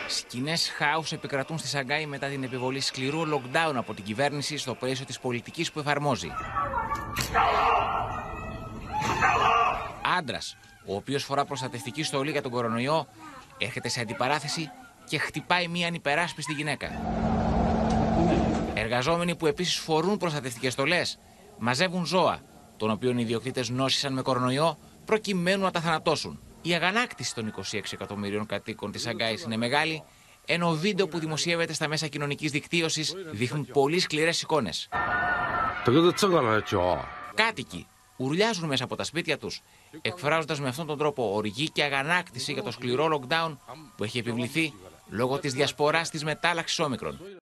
Σκηνές χάους επικρατούν στη Σανγκάη μετά την επιβολή σκληρού lockdown από την κυβέρνηση στο πλαίσιο της πολιτικής που εφαρμόζει. Άντρας, ο οποίος φορά προστατευτική στολή για τον κορονοϊό, έρχεται σε αντιπαράθεση και χτυπάει μία ανυπεράσπιστη γυναίκα. Εργαζόμενοι που επίσης φορούν προστατευτικές στολές μαζεύουν ζώα, των οποίων οι ιδιοκτήτες νόσησαν με κορονοϊό προκειμένου να τα θανατώσουν. Η αγανάκτηση των 26 εκατομμυρίων κατοίκων της Σανγκάης είναι μεγάλη, ενώ βίντεο που δημοσιεύεται στα μέσα κοινωνικής δικτύωσης δείχνουν πολύ σκληρές εικόνες. Κάτοικοι ουρλιάζουν μέσα από τα σπίτια τους, εκφράζοντας με αυτόν τον τρόπο οργή και αγανάκτηση για το σκληρό lockdown που έχει επιβληθεί λόγω της διασποράς της μετάλλαξης Όμικρον.